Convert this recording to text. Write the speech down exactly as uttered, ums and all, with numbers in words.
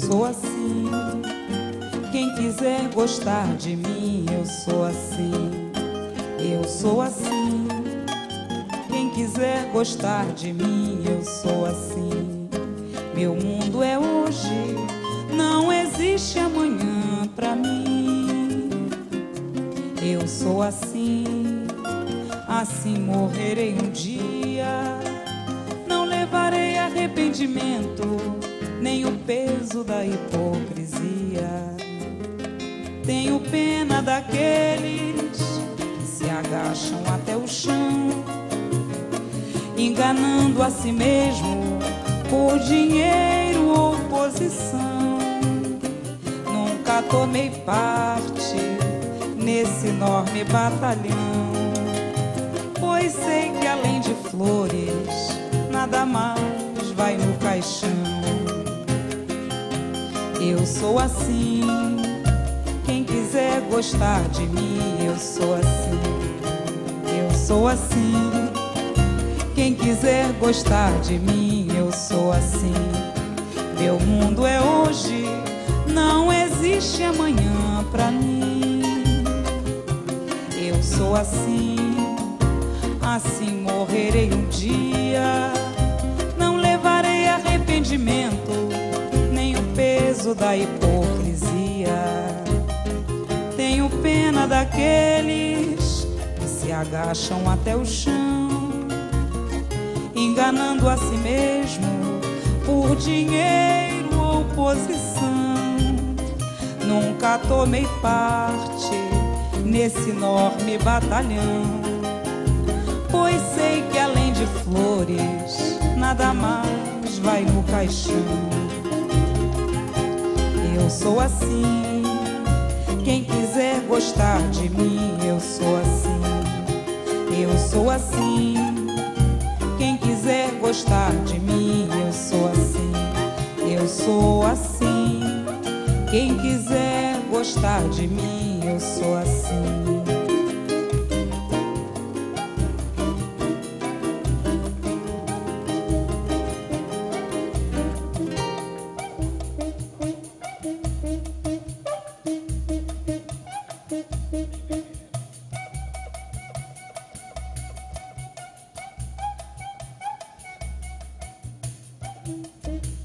sou assim. Quem quiser gostar de mim, eu sou assim. Eu sou assim. Quem quiser gostar de mim, eu sou assim. Meu mundo é hoje, não existe amanhã pra mim. Eu sou assim, assim morrerei um dia. Não levarei arrependimento, nem o peso da hipocrisia. Tenho pena daqueles que se agacham até o chão, enganando a si mesmo por dinheiro ou posição. Nunca tomei parte nesse enorme batalhão, pois sei que além de flores nada mais vai no caixão. Eu sou assim. Quem quiser gostar de mim, eu sou assim. Eu sou assim. Quem quiser gostar de mim, eu sou assim. Meu mundo é hoje, não existe amanhã pra mim. Eu sou assim, assim morrerei um dia. Não levarei arrependimento, nem o peso da hipocrisia. Tenho pena daqueles que se agacham até o chão, enganando a si mesmo por dinheiro ou posição. Nunca tomei parte nesse enorme batalhão, pois sei que além de flores nada mais vai no caixão. Eu sou assim. Quem quiser gostar de mim, eu sou assim. Eu sou assim. Quem quiser gostar de mim, eu sou assim. Eu sou assim. Quem quiser gostar de mim, eu sou assim. Thank you.